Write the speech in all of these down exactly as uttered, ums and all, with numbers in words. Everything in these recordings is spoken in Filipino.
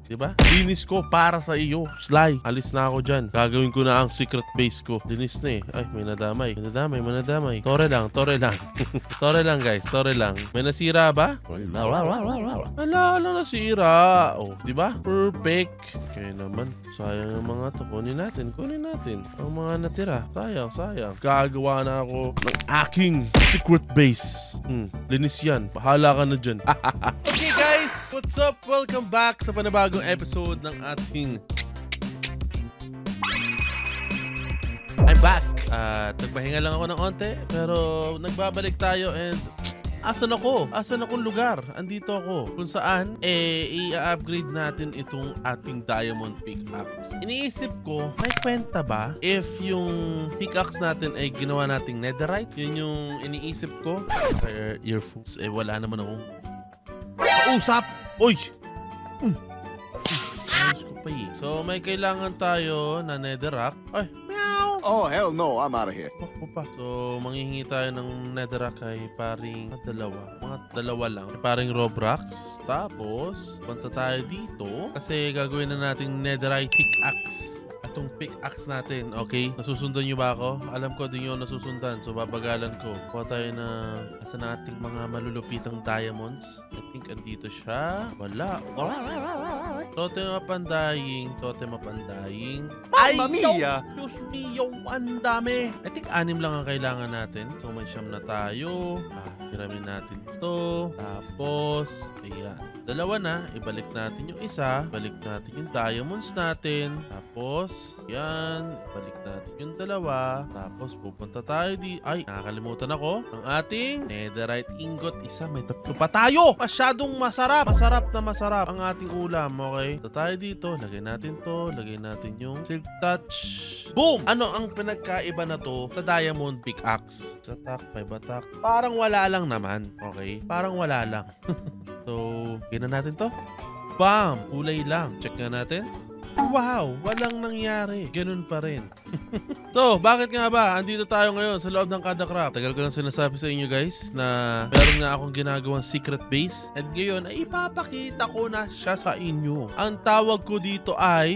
Diba? Linis ko para sa iyo. Sly, alis na ako dyan. Gagawin ko na ang secret base ko. Linis na eh. Ay, may nadamay. May nadamay, may nadamay. Tore lang, tore lang. Tore lang guys, tore lang. May nasira ba? Ala, ala nasira. Oh, diba? Perfect. Kaya naman, sayang ang mga to. Kunin natin, kunin natin. Ang mga natira. Sayang, sayang. Gagawa na ako ng aking secret base. Hmm, linis yan. Bahala ka na dyan. Okay guys, what's up? Welcome back sa panibagong episode ng ating I'm back. At nagpahinga lang ako ng onte, pero nagbabalik tayo and asan ako? Asan akong lugar? Andito ako. Kung saan, eh, i-upgrade natin itong ating diamond pickaxe. Iniisip ko, may kwenta ba if yung pickaxe natin ay ginawa nating netherite? Yun yung iniisip ko. Fire earphones. Eh, wala naman akong kausap! Uy! Mm. Ayos ko pa eh. So, may kailangan tayo na netherrack. Ay, meow! Oh, hell no. I'm out of here. Oh, pa. So, manghihingi tayo ng netherrack kay paring dalawa. Mga dalawa lang. Kay paring Roblox. Tapos, punta tayo dito. Kasi gagawin na nating netherite pickaxe. Itong pickaxe natin, okay? Nasusundan nyo ba ako? Alam ko din yun nasusundan. So, babagalan ko. Kuha tayo na asa nating mga malulupitang diamonds. I think andito siya. Wala. Totem mapandaying. Totem mapandaying. Ay, Mia! Diyos mio, ang dami. I think anim lang ang kailangan natin. So, may siyam na tayo. Ah, hiramin natin ito. Tapos, ayan. Dalawa na. Ibalik natin yung isa. Ibalik natin yung diamonds natin. Tapos, yan. Ibalik natin yung dalawa. Tapos, pupunta tayo di... Ay, nakakalimutan ako. Ang ating netherite ingot. Isa, may tatlo pa tayo. Masyadong masarap. Masarap na masarap ang ating ulam. Okay? Ito tayo dito. Lagay natin to. Lagay natin yung silk touch. Boom! Ano ang pinagkaiba na to sa diamond pickaxe? Sa attack, five attack. Parang wala lang naman. Okay? Parang wala lang. So, gina natin to. Bam! Kulay lang. Check nga natin. Wow! Walang nangyari. Ganun pa rin. So, bakit nga ba? Andito tayo ngayon sa loob ng Kadacraft. Tagal ko lang sinasabi sa inyo guys na meron nga akong ginagawang secret base. At ngayon ay ipapakita ko na siya sa inyo. Ang tawag ko dito ay...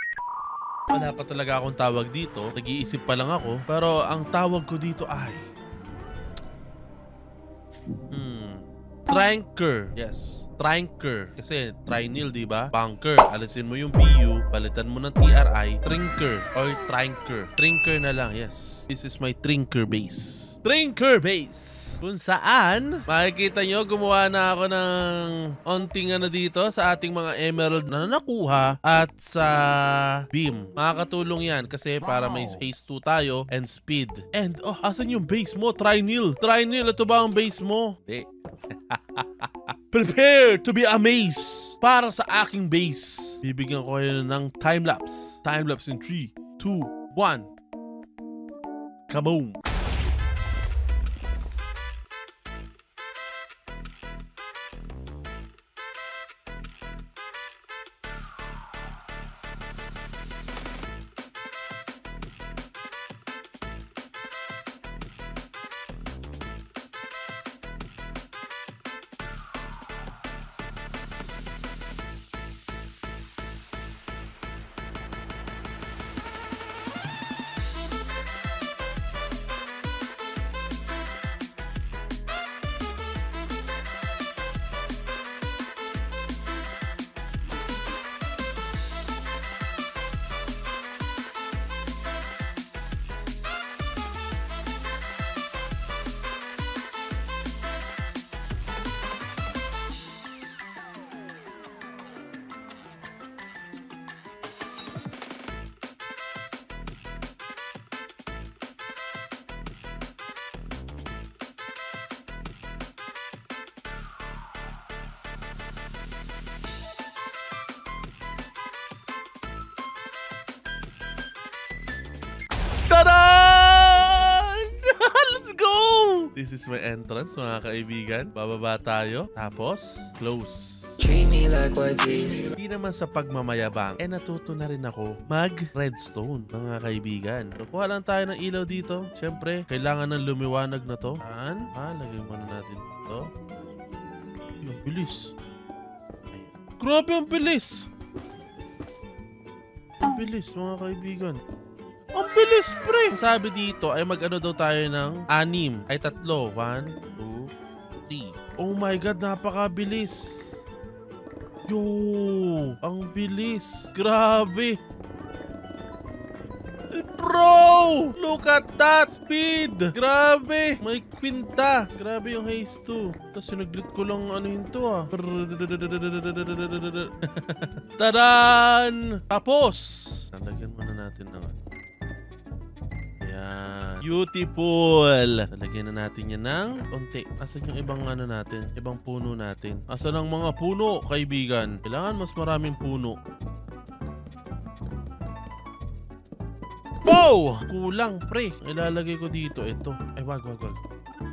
Wala pa talaga akong tawag dito. Nag-iisip pa lang ako. Pero ang tawag ko dito ay... Hmm... Tranker. Yes. Tranker. Kasi trinil, di ba? Bunker. Alisin mo yung B U, palitan mo ng T R I, Trinker or Tranker. Trinker na lang. Yes. This is my Trinker base. Trinker base. Kung saan, makikita nyo, gumawa na ako ng onting ano dito sa ating mga emerald na nakuha at sa beam. Makakatulong yan kasi para may phase two tayo and speed. And, oh, asan yung base mo? Trinil. Trinil, ito ba ang base mo? Hindi. Prepare to be amazed para sa aking base. Bibigyan ko kayo ng time-lapse. Time-lapse in three, two, one. Kaboom! Taran! Let's go! This is my entrance, mga kaibigan. Bababa tayo. Tapos, close. Treat me like white teeth. Hindi naman sa pagmamayabang, eh natuto na rin ako mag-redstone, mga kaibigan. Kuha lang tayo ng ilaw dito. Siyempre, kailangan ng lumiwanag na to. Saan? Ah, lagay muna natin dito. Yung bilis. Grabe ang bilis! Napakabilis mga kaibigan. Ang bilis, pre! Sabi dito ay mag-ano daw tayo ng anim. Ay tatlo. One, two, three. Oh my God, napakabilis. Yo! Ang bilis. Grabe. Bro! Look at that speed! Grabe! May kwinta. Grabe yung haze two. Tapos sinaglit ko lang ano yun to ah. Tadan! Tapos! Lalagyan muna natin ng ano. Ayan. Beautiful! Lalagyan na natin yan ng konti. Asan yung ibang ano natin? Ibang puno natin? Asan ang mga puno, kaibigan? Kailangan mas maraming puno. Wow! Kulang, pre. Ilalagay ko dito. Ito. Ay, wag, wag, wag.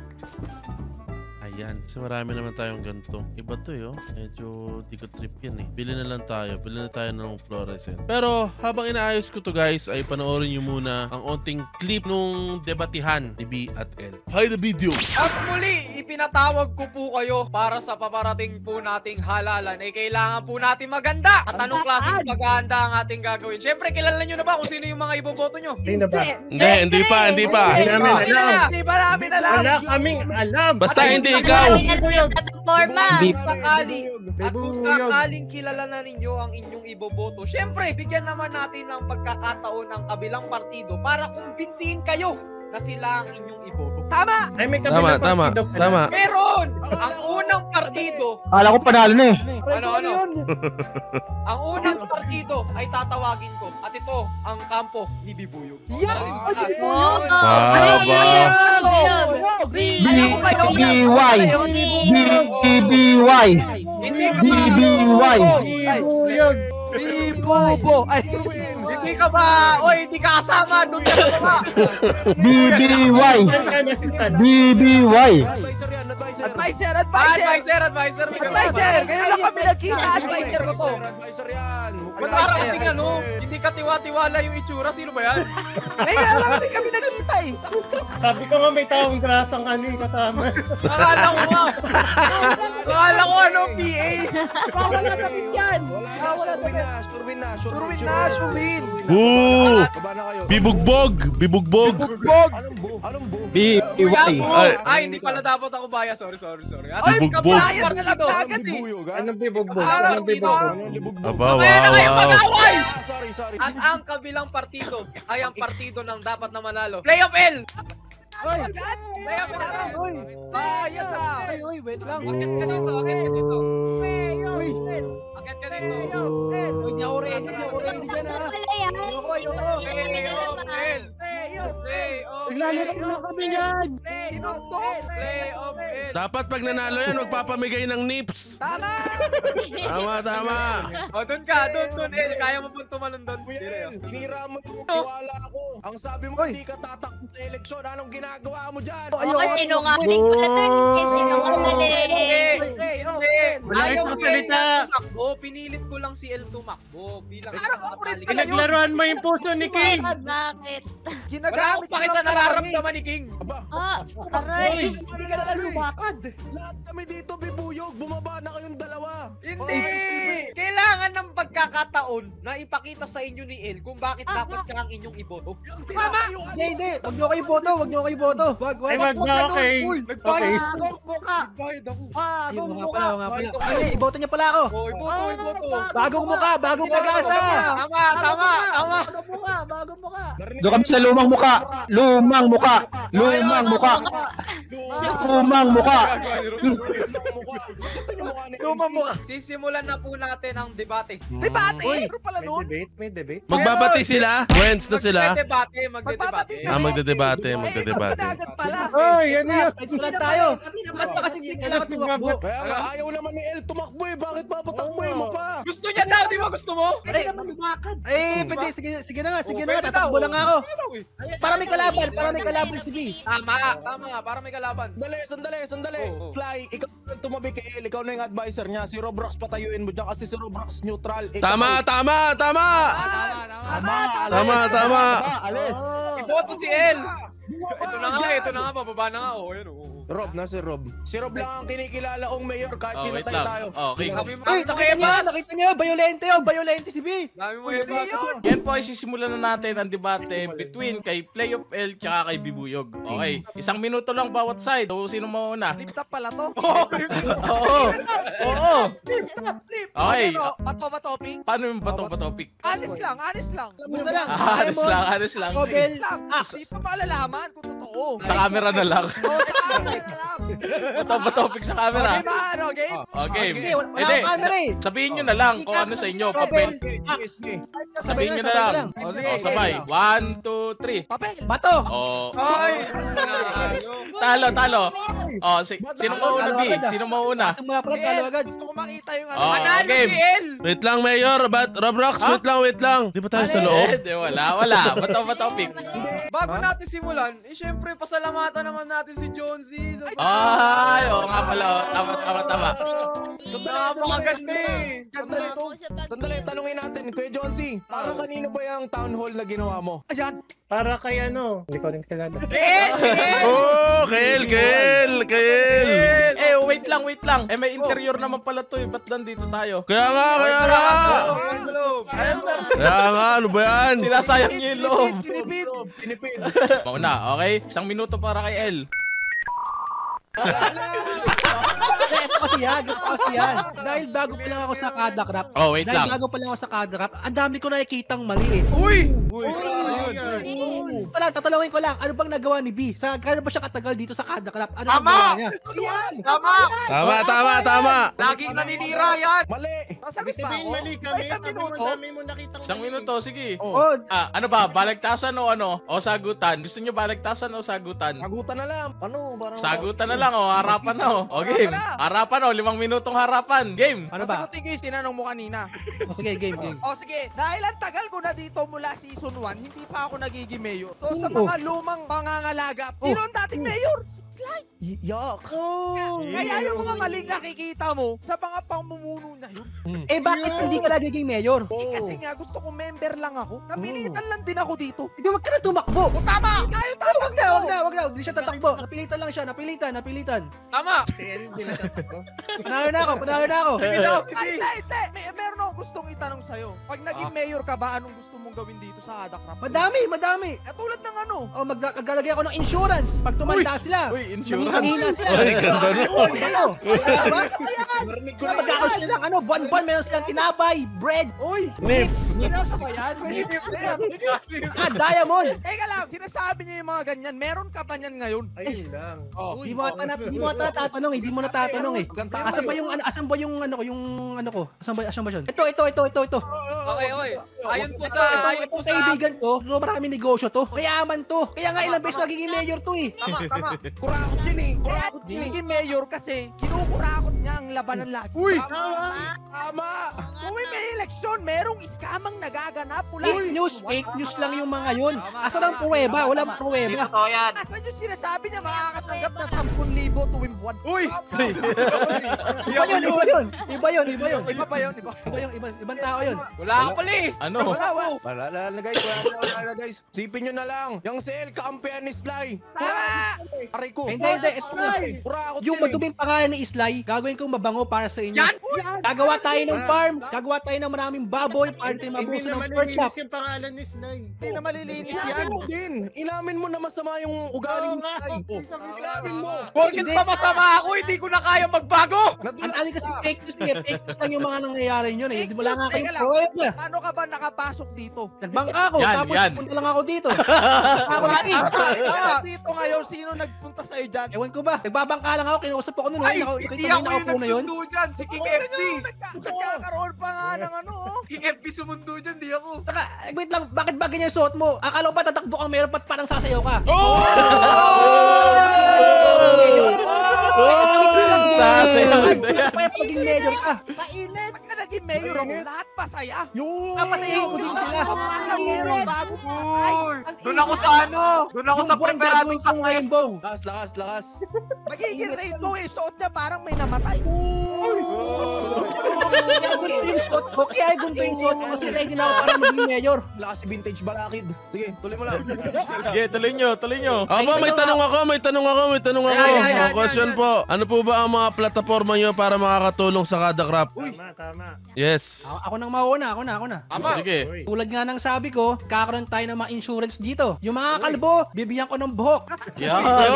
Ayan. Kasi marami naman tayong ganito. Iba to yo. Medyo di ko trip yan eh. Bili na lang tayo. Bili na tayo ng fluorescent. Pero habang inaayos ko to guys, ay panoorin nyo muna ang onting clip nung debatihan ni B at L. Play the video! At muli, ipinatawag ko po kayo para sa paparating po nating halalan. Eh, kailangan po natin maganda. At anong klaseng paghahanda ang ating gagawin? Siyempre, kilala nyo na ba kung sino yung mga iboboto nyo? Hindi na ba? Hindi, hindi pa, hindi pa. Hindi namin alam. Hindi ba namin alam? Wala kaming alam. Basta At hindi kung ikaw. Forma. At kung sakali, at kung sakaling kilala na ninyo ang inyong iboboto, syempre, bigyan naman natin ng pagkakataon ng kabilang partido para kumbinsihin kayo na sila ang inyong iboto. Tama! Ay, may Tama, kabilang tama, partido pala. tama. Meron! Ang unang partido, Kala ko panalo na eh. ano, ano? Ang unang partido ay tatawagin ko. At ito, ang kampo ni Bibuyog. Yan! Oh, Baba. B. B Y. B. B Y. Hindi ka B ba? B Y. Bibuyog. Bibubo. Ay, Hindi ka ba? Oy, hindi ka kasama. Doon ka na ba? B B Y. Saan ka nasistan? B B Y. Advisor, advisor! Advisor, advisor. Advisor! Ngayon lang kami nagkita, advisor ko to! Advisor yan! Ba't parang kasing ano? Hindi ka tiwa-tiwala yung itsura. Sino ba yan? Ngayon lang kami kami nagkita eh! Sabi ko nga may taong grasang ano yung kasama. Akala ko nga. Akala ko ano, P A. Bawal na kami dyan! Wala na, Bawal na sure win kami! na, sure win na, sure Sure win, win na, sure win! Boo! Baba na kayo. Bibugbog! Bibugbog! Bugbog! Anong bu? Anong bu? B B Kuya Y. po. Ay. Ay, hindi pala dapat ako baya. Sorry, sorry, sorry. At Ay, Bugbog. kabayas na lang Partido. agad eh! Bibuyog, ha? Anong bibugbog? Parang Anong bibugbog? parang- Anong libugbog? Aba, Kaya na kayo wow, wow. mag-away! Ah, sorry, sorry. At ang kabilang partido ay ang partido ng dapat na manalo. Play of L! Ay, agad! Play of L! Parang, uy! Bayas ah! Uy, uy, wait lang! Akit ka dito, akit ka dito. Uy! Akit ka dito. Uy, di ako ready, di ako ready dyan ah! Ayoko, ayoko! Play of L! Play of Naglalaro L! na kami yan! Sinong to? Play of L! Dapat pag nanalo yan, magpapamigay ng nips. Tama! Tama, tama. O, dun ka, dun, dun, El. Kaya mo pong tumalon dun. Kuya Dire, El, oh. hinira mo yung tiwala ako. Ang sabi mo, Uy. hindi ka tatakbo sa eleksyon. Anong ginagawa mo dyan? Okay, sinungaling pala to. Eh, sinungaling. Hindi, hindi. Wala Ayaw isang ko si salita. El tumakbo. Pinilit ko lang si El tumakbo. Bilang Parang ako rin isang pala yun. Pinaglaruan mo yung puso ni King! Bakit? Wala Ginagamit akong paki sa nararamdaman ni King. Aba, Ah, aray. Hindi ka na lumakad! lahat kami dito, bibuyog. Bumaba na kayong dalawa. Hindi! Kailangan ng pagkakataon na ipakita sa inyo ni El kung bakit dapat siya ang inyong iboto. Yung Tama! tinatayuan Hindi, hindi! Huwag niyo kayo boto! Huwag niyo kayo boto! Wag, wag! Ay, wag na, okay. Uy, Okay. nagbayad ako. Bagong muka! Nagbayad ako. Bagong Nga muka! pala, nga pala. Bakit ako? Ay, iboto niya pala ako. Oh, iboto, iboto. Bagong muka, bagong pag-asa. Tama, tama, tama. Bagong muka! Bagong muka! Narinig Doon kami sa lumang muka. Lumang muka. Lumang muka. Lumang muka. Lumang muka! Sisimulan na po natin ang debate. Debate! Uy, Ano pala may nun? debate, may debate. Magbabati sila. Friends na sila. Magdedebate, Magpapati magdedebate. ka. Ah, magdedebate, Eh, magdedebate. ikaw agad pala! Ay, ano yun? Pwede lang tayo. Ba't ba kasi hindi kailangan tumakbo? Kaya nga, ayaw naman ni El tumakbo eh. Bakit papatakboy mo pa? Gusto niya daw, di ba gusto mo? Hindi naman lumakad! Eh, pwede. Sige, sige na nga. Sige Oh, na nga. pwede Tatakbo daw. lang ako. Ano eh? Para may kalaban. Para may kalaban si B. Tama, tama, para may kalaban. Sandali, sandali, sandali. Oo, oo. Sly, ikaw ang tumabi kay El. Ikaw na yung advisor niya. Si Robrox patayuin mo dyan kasi si Robrox neutral. Ikaw- Tama, tama, tama. Tama, tama. Tama, tama. Alis. Iboto si El. Ito na nga, ito na nga, bababa na nga. Oh, ayun, oh. Rob, nasa Rob. Si Rob lang ang kinikilala kong mayor kahit Oh, wait pinatay lang. tayo. Okay. Ay, nakita niyo, nakita niyo, violente yun, violente si B. Dami mo Uy, yun. yun. Yan po ay sisimulan na natin ang debate between kay Play of L tsaka kay Bibuyog. Okay, isang minuto lang bawat side. So, sino mauna? Flip top pala to. Oo. Oo. Flip top, flip. Okay. Ano, bato ba topic? Paano yung bato pa topic? Honest lang, honest lang. Buta lang. Ah, alis lang, alis lang. Kobel. Lang. Di pa malalaman kung totoo. Sa camera na lang. Oh, sa camera na lang. Bato pa topic sa camera. Okay ba, ano, game? Okay. Sige, wala wala Hindi, akong camera eh. sabihin nyo na lang kung ano sa inyo. Papel. Sabihin nyo na lang. O, o, sabay. One, two, three. Papel. Bato. O, Ay! talo, talo. O, si, sino mauna, B? Sino mauna? Simula pala, talo agad. Gusto ko makita yung ano. Oh, Manalo game. si El. Wait lang, Mayor. But, Robrox, Ha? wait lang, wait lang. Di ba tayo sa Eh, loob? di, wala, wala. Bato pa topic. Bago natin simulan, eh syempre pasalamatan naman natin si Jonesy. Sa Ay, oo nga pala. oh. Tama, tama, tama. napakaganda eh. Sandali, sandali, tanungin natin, Kuya Johnsy, parang kanino ba yung town hall na ginawa mo? Ayan. Para kay ano, hindi ko rin kilala. El! El! Oh, Kael, Kael, Kael. Eh, wait lang, wait lang. Eh, may interior naman pala to eh. Ba't nandito tayo? Kaya nga, kaya nga. Kaya nga, ano ba yan? Sinasayang niyo yung loob. Tinipid. Rob, tinipid. Mauna, okay? Isang minuto para kay L. Ito kasi yan, ito kasi yan. Dahil bago pa lang ako sa Kada Crap. Oh, wait Dahil lang. bago pa lang ako sa Kada Crap, ang dami ko nakikitang mali eh. Uy! Ito lang, tatalungin ko lang, ano bang nagawa ni B? Sa kano ba siya katagal dito sa Kada Crap? Ano Tama! nagawa niya? Tama! Tama, tama, tama. Laging naninira yan. Mali. Sabi pa Sabihin ako. mali kami, May isang sabi mo minuto. dami mo nakita. Isang minuto, sige. Oh, Ah, ano ba? Baligtasan o ano? O sagutan? Gusto nyo baligtasan o sagutan? Sagutan na lang. Ano? Parang Sagutan na lang o harapan na o. O game. Harapan o, limang minutong harapan. Game. ano ba? Sagutin ko yung tinanong mo kanina. Oh, sige, game, game. O sige, dahil ang tagal ko na dito mula season one, hindi pa ako nagiging mayor. So sa Oo. mga lumang pangangalaga, Oh. sino ang dating mayor? Y- Yak. Kaya yung mga maling nakikita mo, sa mga pangmumuno niya yun. Eh, bakit hindi ka nagiging mayor? Eh, kasi nga gusto ko member lang ako. Napilitan lang din ako dito. Hindi, wag ka na tumakbo. O tama! Hindi tayo tatakbo! Wag na, wag na, wag na. Hindi siya tatakbo. Napilitan lang siya, napilitan, napilitan. Tama! Si El, hindi na tatakbo. Panalo na ako, panalo na ako. Ay, hindi, hindi. May, meron akong gustong itanong sa'yo. Pag naging mayor ka ba, anong gusto mong gawin dito sa Ada Crap? Madami, madami. Eh, tulad ng ano? Oh, mag- maglalagay ako ng insurance. Pag tumanda sila. Uy, insurance. Nangihina sila. Ay, ganda nun. Uy, ano? Diba? Narinig ko Kasi na magkakaroon sila ng ano, buwan-buwan meron silang tinapay, bread, Uy! Nips. Nasa ba yan? ah, diamond. Teka lang, sinasabi niyo yung mga ganyan. Meron ka ba niyan ngayon? Ayun lang. Oh, Hindi mo ata nat- hindi mo ata natatanong, eh, hindi mo natatanong eh. Maganda Asan ba yung ano, asan ba yung ano ko, yung ano ko? Asan ba, asan ba siya? Ito, ito, ito, ito, ito. Okay, okay. Ayun po Ito, ito, itong kaibigan ko, so marami negosyo to. Mayaman to. Kaya nga ilang beses nagiging mayor to eh. Tama, tama. Kurakot yun eh. Kaya Kurakot yun eh. naging mayor kasi kinukurakot niya ang labanan lagi. Uy! Tama. Tama. Tuwing may eleksyon, merong iskamang nagaganap mula. Fake news, fake news lang yung mga yun. Asan ang pruweba? Walang pruweba. Asan yung sinasabi niya makakatanggap ng sampu libo tuwing buwan? Uy! Iba yun, iba yun. Iba yun, iba yun. Iba ba yun? Iba? Iba yung ibang, ibang tao yun. Wala ka pala eh! Ano? Wala, wala. Wala na na guys, wala na wala na guys. Sipin nyo na lang. Yung si El, kaampihan ni Sly. Tama! Aray ko. Hindi, hindi. ito na. Kurakot Yung yun eh. maduming pangalan ni Islay, gagawin kong mabango para sa inyo. Yan! Uy! Gagawa tayo ng farm, gagawa tayo ng maraming baboy para tayo Hindi mabuso ng naman pork chop. nilinis yung pangalan ni Sly. Hindi na malilinis yan. Inamin mo din. Inamin mo na masama yung ugali Oo ni nga. Sly. Inamin mo. Porkit pa masama ako, hindi ko na kaya magbago! Ang dami kasi fake news, eh. Fake news lang yung mga nangyayari yun eh. Hindi mo lang nga Teka kayo lang. pruweba. Paano ka ba nakapasok dito? Nagbangka ako, Yan, tapos yan. punta lang ako dito. Ako lagi. Ah, dito ngayon, sino nagpunta sa'yo dyan? Ewan ko ba, nagbabangka lang ako, kinuusap ako nun. Ay, Naka- hindi nakita mo ako yung nakaupo na yun? nagsundo dyan, si King F C. Nagkakaroon pa nga ng ano, oh. King F C sumundo dyan, di ako. Saka, eh, wait lang, bakit ba ganyan yung suot mo? Akala ko ba tatakbo kang meron pat parang sasayaw ka? Sasayaw. Kaya paging mayor ka. Mainit! Pagka naging mayor ako, lahat pasaya. Yung. Papasayahin ko din sila. Parang hero, bago patay. Doon ako sa ano? Doon ako Yung sa buwan preparadong gagawin sa kong rainbow. Lakas, lakas, lakas. Magiging rainbow eh, suot niya parang may namatay. Kaya gusto yung suot ko. Kaya gusto yung suot ko kasi ready na ako para maging mayor. Wala kasi vintage balakid. Sige, tuloy mo lang. Sige, tuloy nyo, tuloy nyo. Aba, may tanong ako, may tanong ako, may tanong ako. Yan, yan, yan, Ang question yan, po, ano po ba ang mga plataforma nyo para makakatulong sa kada crop? Tama, tama. Yes. Ako, ako nang mauna, ako na, ako na. Tama. Sige. Uy. Tulad nga ng sabi ko, kakaroon tayo ng mga insurance dito. Yung mga kalbo, bibigyan ko ng buhok. Yan.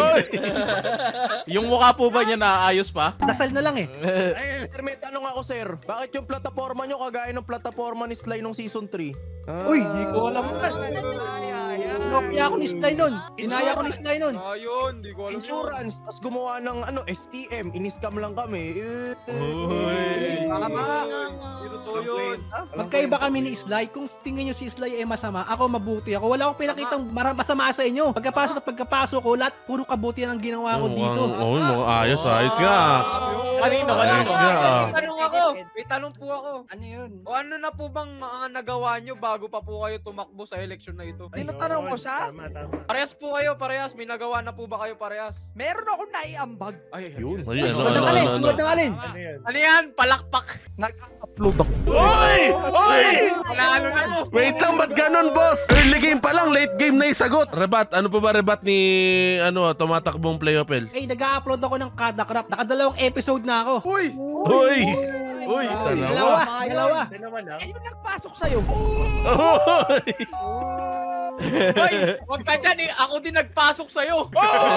Yung mukha po ba niya naayos pa? Dasal na lang eh. Sir, may tanong ako, sir. Bakit yung plataforma nyo kagaya ng plataforma ni Sly nung season three? Uy, di ko alam yan. Nokia ako ni Sly nun. Inaya ko ni Sly nun. Ayun, di ko alam. Insurance, tapos gumawa ng ano, S T M, iniscam lang kami. Eh, Uy. Tama. Totoo yun. Magkaiba kami ni Sly. Kung tingin nyo si Sly ay masama, ako mabuti ako. Wala akong pinakitang mara- masama sa inyo. Pagkapasok at pagkapasok ko, lahat puro kabutihan ang ginawa ko dito. Oo, oh, ayos, ayos nga. Kanino, Ayos kanino? nga. ah. May tanong ako. May tanong po ako. Ano yun? O ano na po bang mga nagawa nyo bago pa po kayo tumakbo sa eleksyon na ito? Tinatanong ko siya? Tama, tama. Parehas po kayo, parehas. May nagawa na po ba kayo parehas? Meron akong naiambag. Ay, Yun. Ay, ano, Tulad ano, ng alin, ano, ano. tulad ng alin. Ano yun? Ano yan? Palakpak. Nag-upload ako. Oy! Oy! Wala na po. Wait lang, ba't ganun, boss? Early game pa lang, late game na isagot. Rebat, ano pa ba rebat ni, ano, tumatakbong playoff L? Eh, nag-upload ako ng kada crap. Nakadalawang episode na ako. Uy! Uy! Uy. Dalawa, dalawa. Dalawa lang. Eh, yung nagpasok sa'yo. Uy! Uy! Huwag ka dyan eh. Ako din nagpasok sa'yo.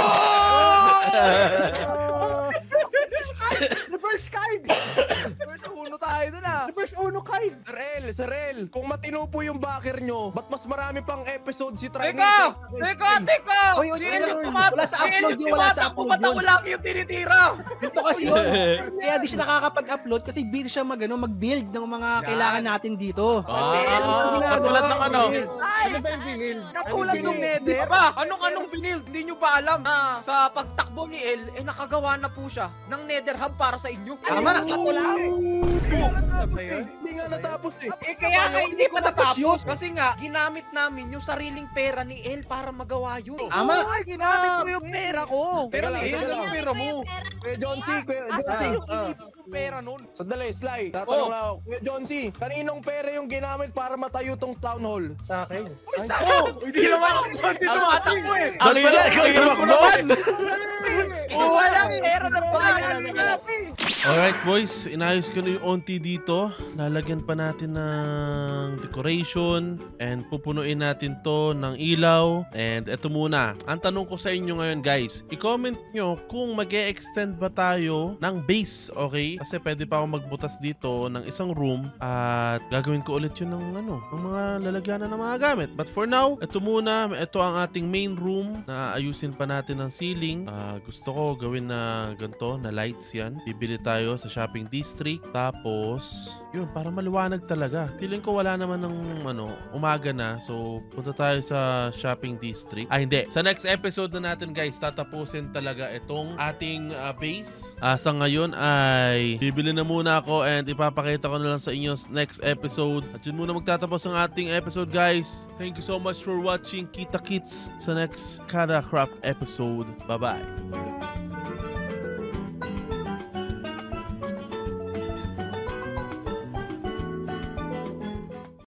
Reverse card! Reverse uno tayo dun ah. Reverse uno card. Sir El, Sir El, kung matino po yung backer nyo, ba't mas marami pang episode si Try Teka! Teka! Teka! Uy, uy, Si uy, El yung uy, tumatak. wala sa Si El upload yung yun, wala sa tumatakbo, upload ba't ako yun. lagi yung tinitira? Ito kasi yun. Kaya di siya nakakapag-upload kasi busy siya mag, ano, mag-build ng mga kailangan natin dito. Ah, katulad ng ano? Ay! Ano ba yung binil? Katulad Anong nung binil? nether. Aba, anong anong binild? Hindi nyo ba alam na sa pagtakbo ni El, eh nakagawa na po siya ng nether hub para sa inyo? Tama. Katulad. Hindi nga natapos Ba eh. yun? Hindi nga natapos eh. Eh kaya nga hindi pa tapos yun. natapos. Kasi nga, ginamit namin yung sariling pera ni El para magawa yun. Tama. Ay, ginamit mo yung pera ko. Pero Teka lang, ni El, teka yung lang. pera mo. Kuya John C, Kuya Asa John C. yung inipon ko pera nun? Sandali, Sly. Tatanong Oh. lang ako. Kuya John C, kaninong pera yung ginamit para matayo tong town hall? Sa akin. Oh, hindi naman ako hindi tumatakbo eh. Ba't pala ikaw tumakbo? Oh, walang pera ng bayan. Alright boys, inayos ko na yung onti dito. Lalagyan pa natin ng decoration and pupunuin natin to ng ilaw. And eto muna, ang tanong ko sa inyo ngayon guys, i-comment nyo kung mag-e-extend ba tayo ng base, okay? Kasi pwede pa ako magbutas dito ng isang room at gagawin ko ulit yun ng ano, ng mga lalagyanan ng mga gamit. But for now, eto muna, ito ang ating main room na ayusin pa natin ng ceiling. Ah, gusto ko gawin na ganito, na lights yan. Bibili tayo sa shopping district. Tapos, yun, para maliwanag talaga. Feeling ko wala naman ng ano, umaga na. So, punta tayo sa shopping district. Ah, hindi. Sa next episode na natin guys, tatapusin talaga itong ating uh, base. Ah, sa ngayon ay bibili na muna ako and ipapakita ko na lang sa inyo next episode. At yun muna magtatapos ang ating episode guys. Thank you so much for watching. Kita kits sa next Kada Crop episode. Bye-bye.